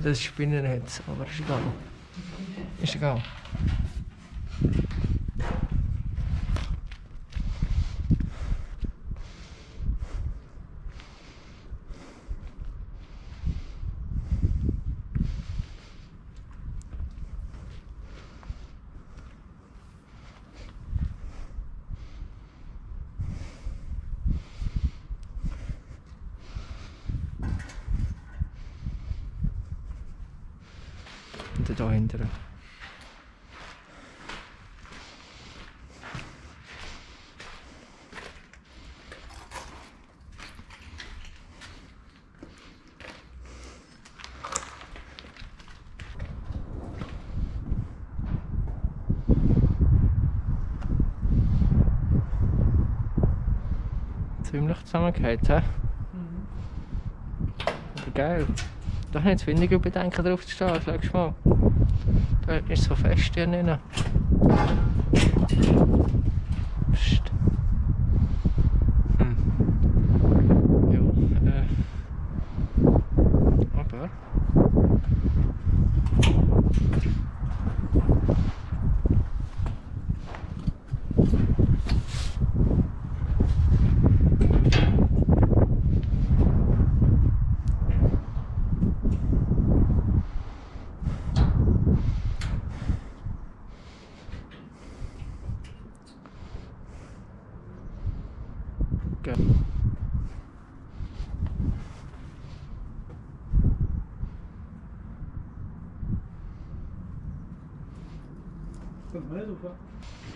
das Spinnennetz, aber ist egal. Ist egal. Und da hinten. Ziemlich zusammengehört, hä? Aber geil. Da habe ich jetzt weniger Bedenken drauf zu stehen, schau mal. Da ist so fest hier drin. Psst. Ja, aber... Geil. Kommt mal so vor.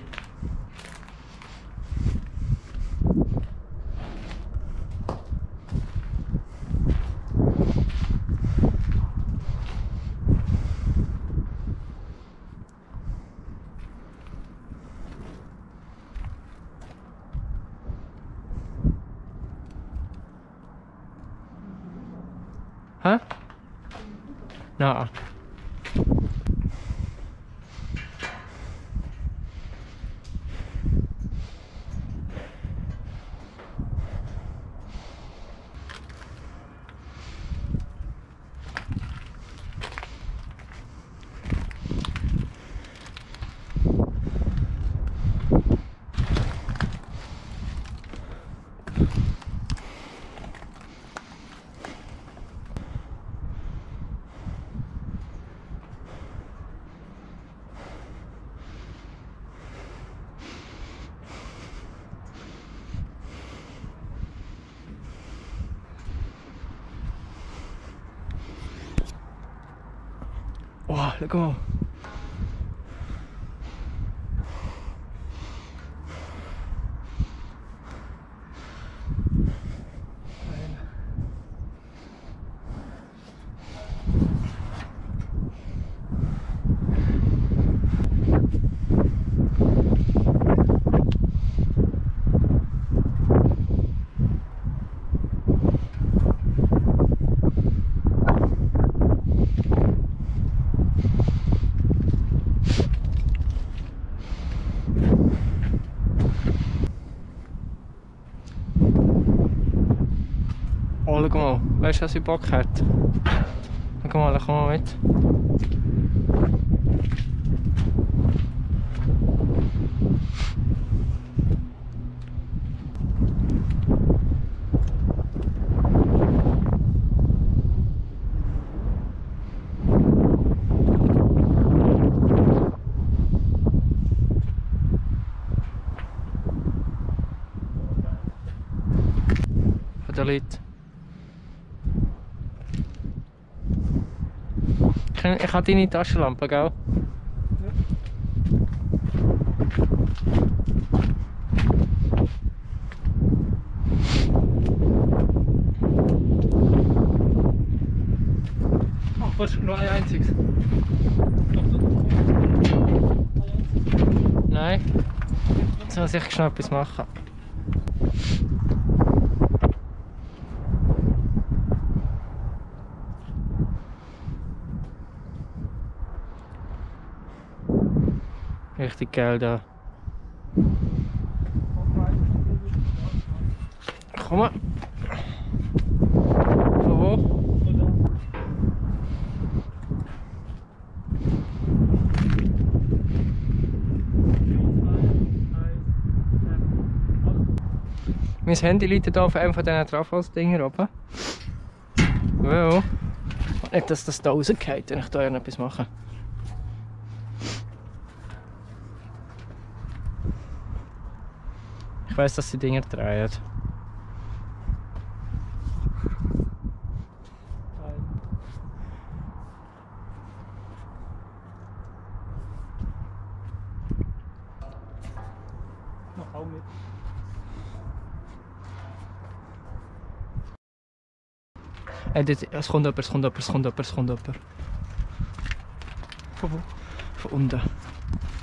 Hä? Nein. Oh, schau mal. Oh, schau mal, weißt du, was ich Bock hat? Schau mal, komm mal mit. Von den Leuten. Ich habe deine Taschenlampe, gell? Ach, was? Nur ein einziges. Nein. Jetzt muss ich schnell etwas machen. Richtig geil da. Komm mal. Von wo? Mein Handy liegt hier auf einem von diesen Trafos-Dinger oben. Well. Nicht, dass das da rausgeht, wenn ich da etwas mache. Ich weiss, dass die Dinger drehen. Noch auch mit. Es kommt jemand, es kommt jemand. Von wo? Von unten.